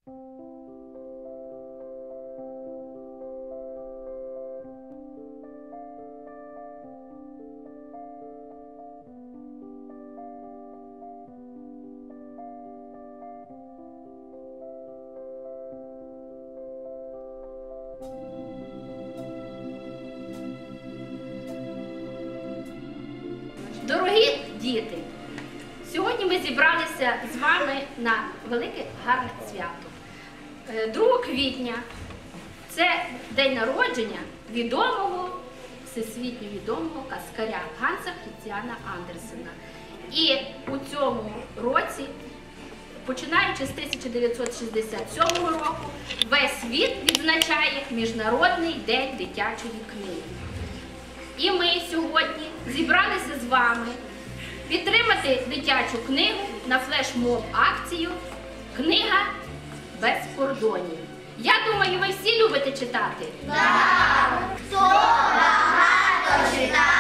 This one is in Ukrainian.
Дорогі діти, сьогодні ми зібралися з вами на велике гарне свято. 2 квітня – це день народження відомого, всесвітньо відомого каскаря Ганса Хрістіана Андерсена. І у цьому році, починаючи з 1967 року, весь світ відзначає Міжнародний день дитячої книги. І ми сьогодні зібралися з вами підтримати дитячу книгу на флешмоб-акцію «Книга без кордонів». Я думаю, ви всі любите читати? Так! Хто багато читає?